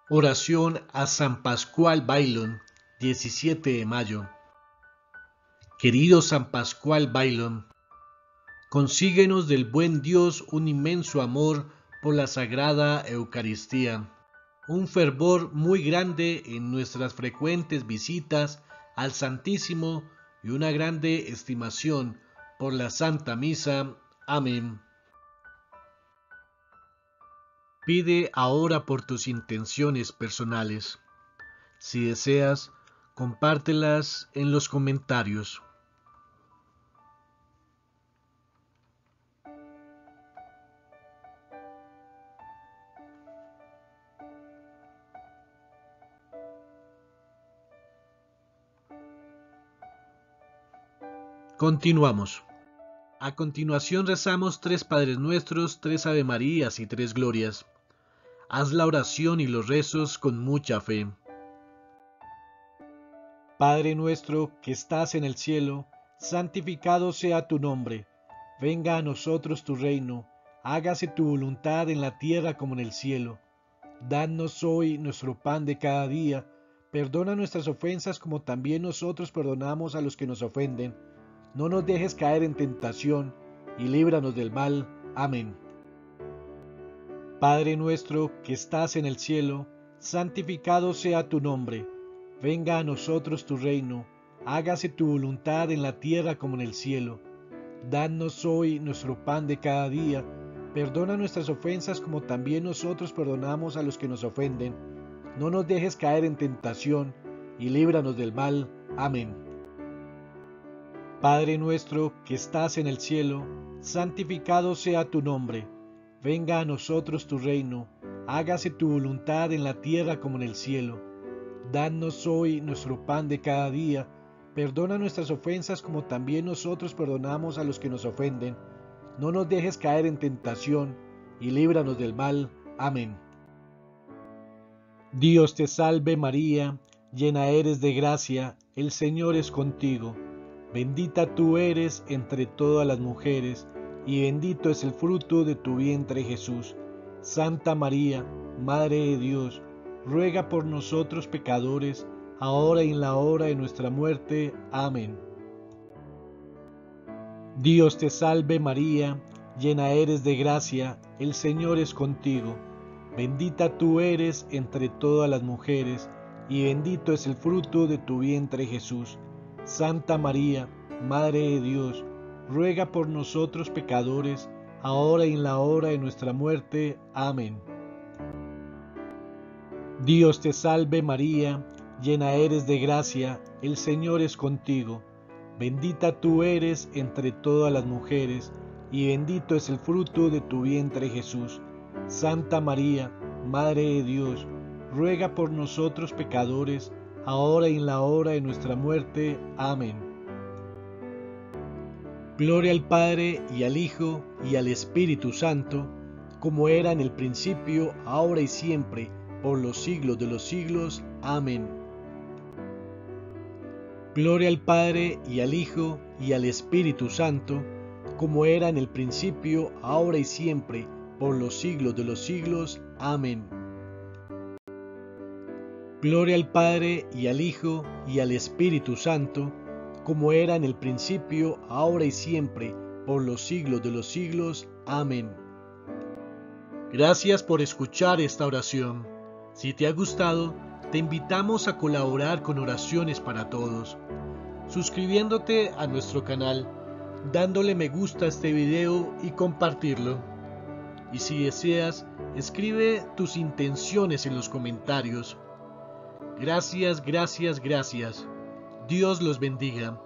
Oración a San Pascual Bailón, 17 de mayo. Querido San Pascual Bailón, consíguenos del buen Dios un inmenso amor por la Sagrada Eucaristía, un fervor muy grande en nuestras frecuentes visitas al Santísimo y una grande estimación por la Santa Misa. Amén. Pide ahora por tus intenciones personales. Si deseas, compártelas en los comentarios. Continuamos. A continuación rezamos 3 Padres Nuestros, 3 Ave Marías y 3 Glorias. Haz la oración y los rezos con mucha fe. Padre nuestro que estás en el cielo, santificado sea tu nombre. Venga a nosotros tu reino. Hágase tu voluntad en la tierra como en el cielo. Danos hoy nuestro pan de cada día. Perdona nuestras ofensas como también nosotros perdonamos a los que nos ofenden. No nos dejes caer en tentación, y líbranos del mal. Amén. Padre nuestro que estás en el cielo, santificado sea tu nombre. Venga a nosotros tu reino. Hágase tu voluntad en la tierra como en el cielo. Danos hoy nuestro pan de cada día. Perdona nuestras ofensas como también nosotros perdonamos a los que nos ofenden. No nos dejes caer en tentación, y líbranos del mal. Amén. Padre nuestro que estás en el cielo, santificado sea tu nombre. Venga a nosotros tu reino. Hágase tu voluntad en la tierra como en el cielo. Danos hoy nuestro pan de cada día. Perdona nuestras ofensas como también nosotros perdonamos a los que nos ofenden. No nos dejes caer en tentación, y líbranos del mal. Amén. Dios te salve María, llena eres de gracia, el Señor es contigo. Bendita tú eres entre todas las mujeres, y bendito es el fruto de tu vientre Jesús. Santa María, Madre de Dios, ruega por nosotros pecadores, ahora y en la hora de nuestra muerte. Amén. Dios te salve María, llena eres de gracia, el Señor es contigo. Bendita tú eres entre todas las mujeres, y bendito es el fruto de tu vientre Jesús. Santa María, Madre de Dios, ruega por nosotros pecadores, ahora y en la hora de nuestra muerte. Amén. Dios te salve María, llena eres de gracia, el Señor es contigo. Bendita tú eres entre todas las mujeres, y bendito es el fruto de tu vientre Jesús. Santa María, Madre de Dios, ruega por nosotros pecadores, ahora y en la hora de nuestra muerte. Amén. Gloria al Padre, y al Hijo, y al Espíritu Santo, como era en el principio, ahora y siempre, por los siglos de los siglos. Amén. Gloria al Padre, y al Hijo, y al Espíritu Santo, como era en el principio, ahora y siempre, por los siglos de los siglos. Amén. Gloria al Padre, y al Hijo, y al Espíritu Santo, como era en el principio, ahora y siempre, por los siglos de los siglos. Amén. Gracias por escuchar esta oración. Si te ha gustado, te invitamos a colaborar con Oraciones para Todos, suscribiéndote a nuestro canal, dándole me gusta a este video y compartirlo. Y si deseas, escribe tus intenciones en los comentarios. Gracias, gracias, gracias. Dios los bendiga.